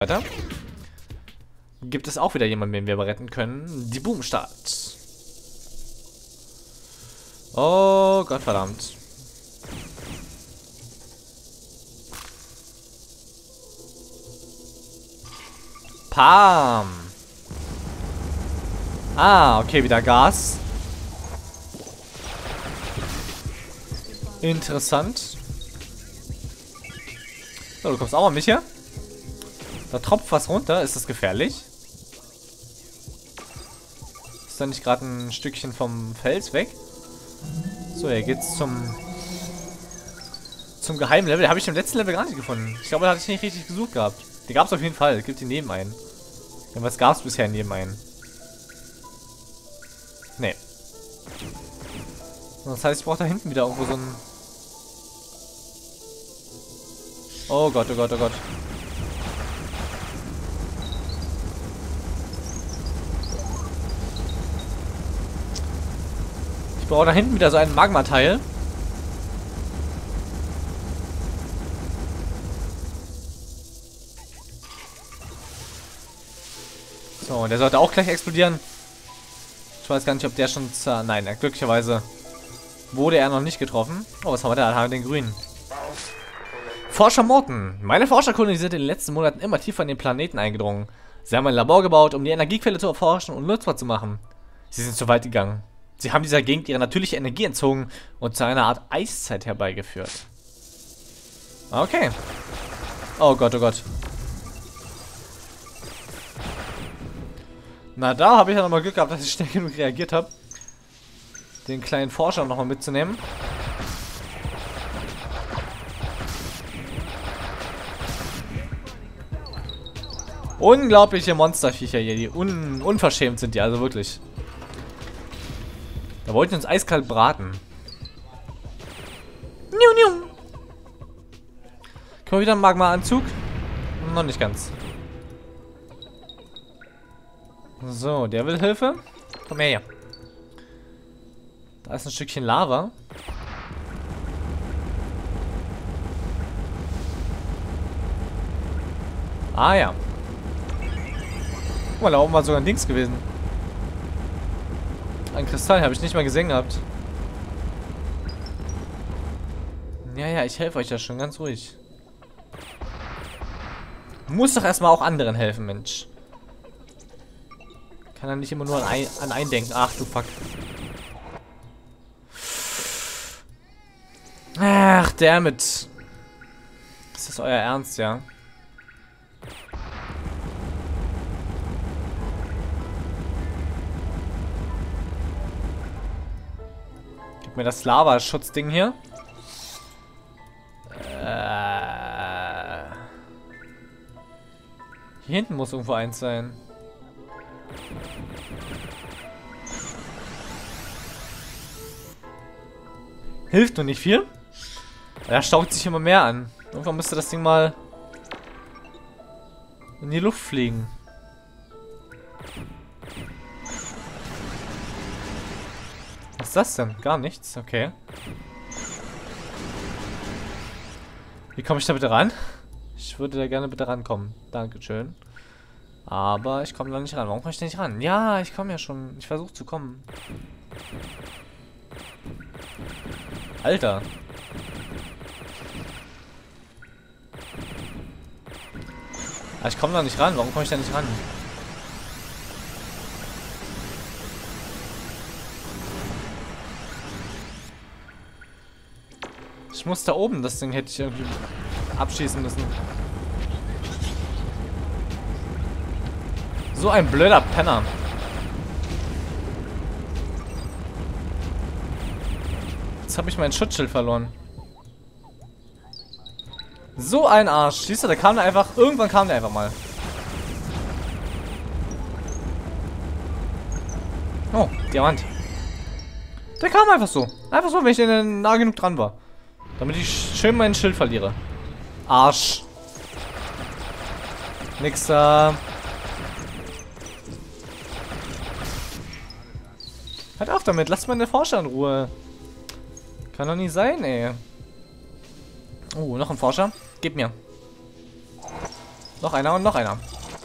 Weiter. Gibt es auch wieder jemanden, den wir retten können? Die Boomstadt. Oh Gott verdammt. Pam. Ah, okay, wieder Gas. Interessant. So, du kommst auch mal mit hier. Da tropft was runter. Ist das gefährlich? Ist da nicht gerade ein Stückchen vom Fels weg? So, hier geht's zum Geheimlevel. Den habe ich im letzten Level gar nicht gefunden. Ich glaube, da hatte ich nicht richtig gesucht gehabt. Den gab es auf jeden Fall. Gibt ihn neben einen. Denn was gab es bisher neben einen? Nee. Das heißt, ich brauche da hinten wieder irgendwo so ein... Oh Gott, oh Gott, oh Gott. Ich brauche da hinten wieder so ein Magma-Teil. So, und der sollte auch gleich explodieren. Ich weiß gar nicht, ob der schon... Nein, glücklicherweise wurde er noch nicht getroffen. Oh, was haben wir da? Da haben wir den grünen. Forscher Morton. Meine Forscherkunde sind in den letzten Monaten immer tiefer in den Planeten eingedrungen. Sie haben ein Labor gebaut, um die Energiequelle zu erforschen und nutzbar zu machen. Sie sind zu weit gegangen. Sie haben dieser Gegend ihre natürliche Energie entzogen und zu einer Art Eiszeit herbeigeführt. Okay. Oh Gott, oh Gott. Na, da habe ich ja nochmal Glück gehabt, dass ich schnell genug reagiert habe. Den kleinen Forscher nochmal mitzunehmen. Unglaubliche Monsterviecher hier, die unverschämt sind die, also wirklich. Da wollten uns eiskalt braten. Können wir wieder einen Magma-Anzug? Noch nicht ganz. So, der will Hilfe. Komm her. Da ist ein Stückchen Lava. Ah ja. Guck mal, da oben war sogar ein Dings gewesen. Ein Kristall, habe ich nicht mal gesehen gehabt. Ja, ja, ich helfe euch ja schon, ganz ruhig. Muss doch erstmal auch anderen helfen, Mensch. Kann er nicht immer nur an einen denken. Ach du Fuck. Ach, dammit. Ist das euer Ernst, ja? Gib mir das Lavaschutzding hier. Hier hinten muss irgendwo eins sein. Hilft nur nicht viel. Er staut sich immer mehr an. Irgendwann müsste das Ding mal in die Luft fliegen. Was ist das denn? Gar nichts. Okay. Wie komme ich da bitte ran? Ich würde da gerne bitte rankommen. Dankeschön. Aber ich komme da nicht ran. Warum komme ich da nicht ran? Ja, ich komme ja schon. Ich versuche zu kommen. Alter. Ah, ich komme da nicht ran. Warum komme ich da nicht ran? Ich muss da oben, das Ding hätte ich irgendwie abschießen müssen. So ein blöder Penner. Jetzt habe ich mein Schutzschild verloren. So ein Arsch. Siehst du, der kam da einfach. Irgendwann kam der einfach mal. Oh, Diamant. Der kam einfach so. Einfach so, wenn ich nah genug dran war. Damit ich schön mein Schild verliere. Arsch. Nix da. Halt auf damit. Lasst meine Forscher in Ruhe. Kann doch nicht sein, ey. Oh, noch ein Forscher. Gib mir. Noch einer und noch einer.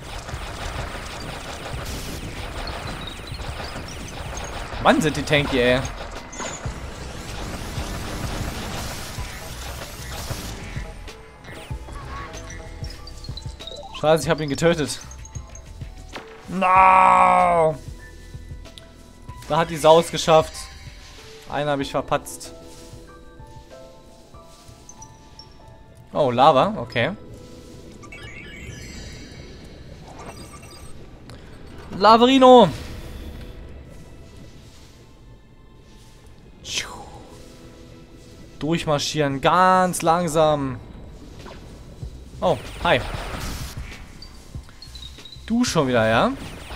Mann, sind die tanky, ey. Schade, ich habe ihn getötet. No! Da hat die Sau es geschafft. Einen habe ich verpatzt. Oh, Lava, okay. Laverino! Durchmarschieren, ganz langsam. Oh, hi. Du schon wieder, ja?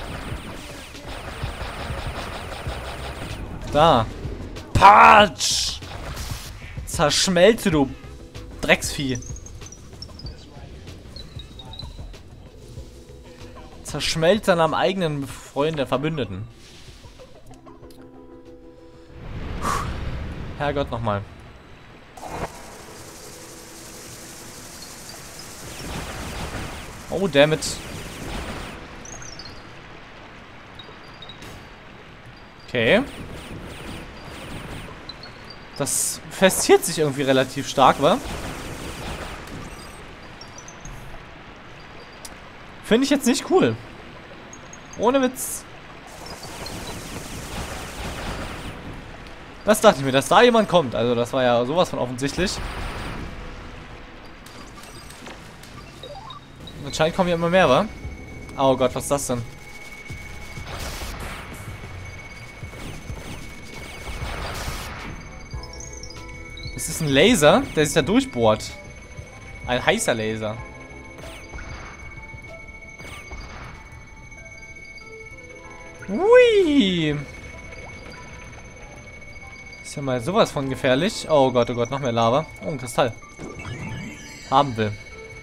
Da. Patsch! Zerschmelze, du Drecksvieh. Zerschmelzt dann am eigenen Freund der Verbündeten. Puh. Herrgott, nochmal. Oh, dammit. Okay. Das festiert sich irgendwie relativ stark, wa? Finde ich jetzt nicht cool. Ohne Witz. Das dachte ich mir, dass da jemand kommt. Also das war ja sowas von offensichtlich. Anscheinend kommen hier immer mehr, wa? Oh Gott, was ist das denn? Das ist ein Laser, der sich da durchbohrt. Ein heißer Laser. Hui! Ist ja mal sowas von gefährlich. Oh Gott, noch mehr Lava. Oh, ein Kristall. Haben will.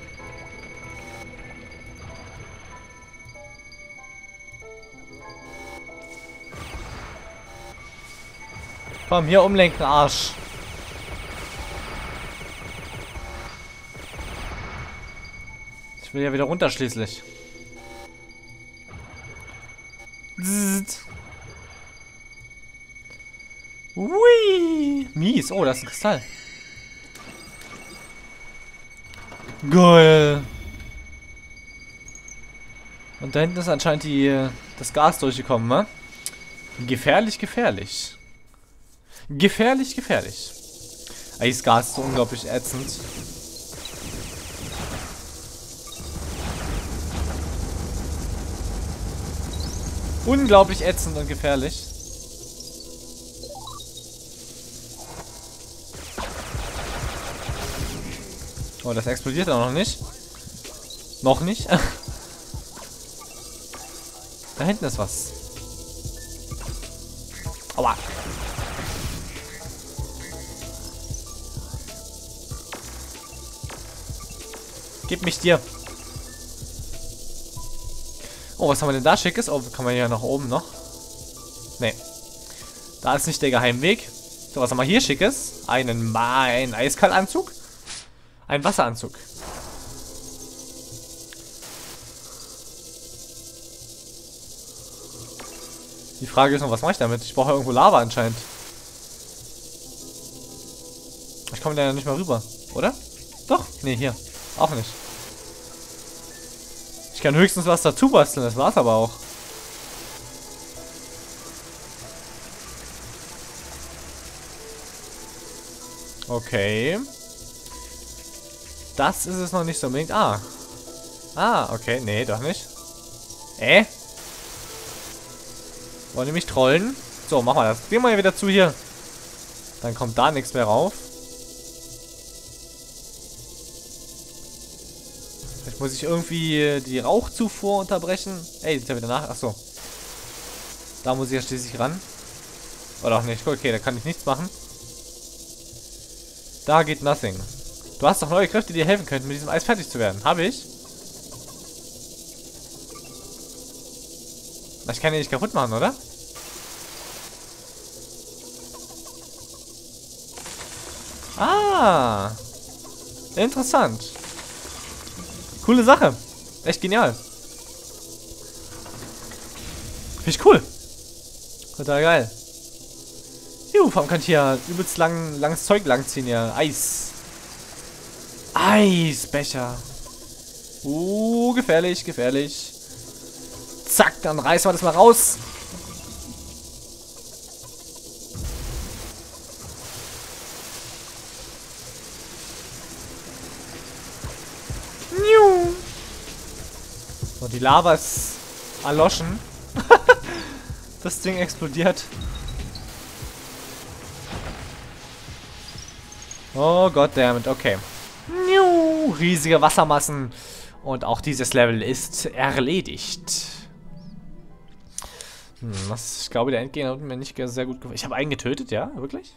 Komm, hier umlenken, Arsch. Ich will ja wieder runter schließlich. Zzzt. Ui. Mies. Oh, das ist ein Kristall. Geil. Und da hinten ist anscheinend das Gas durchgekommen, ne? Gefährlich, gefährlich. Gefährlich, gefährlich. Das Gas ist so unglaublich ätzend. Unglaublich ätzend und gefährlich. Oh, das explodiert auch noch nicht. Noch nicht. Da hinten ist was. Aua. Gib mich dir. Oh, was haben wir denn da Schickes? Oh, kann man ja nach oben noch? Nee. Da ist nicht der Geheimweg. So, was haben wir hier Schickes? Einen Eiskaltanzug. Ein Wasseranzug. Die Frage ist noch, was mache ich damit? Ich brauche irgendwo Lava anscheinend. Ich komme da ja nicht mal rüber, oder? Doch? Nee, hier. Auch nicht. Ich kann höchstens was dazu basteln, das war's aber auch. Okay. Das ist es noch nicht so unbedingt. Ah. Ah, okay. Nee, doch nicht. Wollen die mich trollen? So, machen wir das. Gehen wir wieder zu hier. Dann kommt da nichts mehr rauf. Vielleicht muss ich irgendwie die Rauchzufuhr unterbrechen. Ey, ist ja wieder nach. Achso. Da muss ich ja schließlich ran. Oder auch nicht. Okay, da kann ich nichts machen. Da geht nothing. Du hast doch neue Kräfte, die dir helfen könnten, mit diesem Eis fertig zu werden. Habe ich? Ich kann ihn nicht kaputt machen, oder? Ah. Interessant. Coole Sache. Echt genial. Finde ich cool. Total geil. Vor allem kann ich hier übelst langes Zeug langziehen hier. Eis. Eisbecher. Gefährlich, gefährlich. Zack, dann reißen wir das mal raus. So, die Lava ist erloschen. Das Ding explodiert. Oh goddammit, okay. Riesige Wassermassen. Und auch dieses Level ist erledigt. Ich glaube, der Endgegner hat mir nicht sehr gut gefallen. Ich habe einen getötet, ja? Wirklich?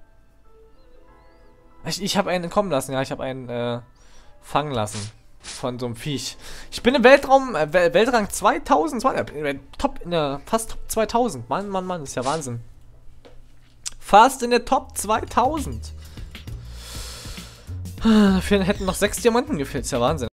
Ich habe einen kommen lassen, ja. Ich habe einen fangen lassen. Von so einem Viech. Ich bin im Weltraum, Weltrang 2000, Top in der, fast Top 2000. Mann, Mann, Mann, ist ja Wahnsinn. Fast in der Top 2000. Dafür hätten noch 6 Diamanten gefehlt, ist ja Wahnsinn.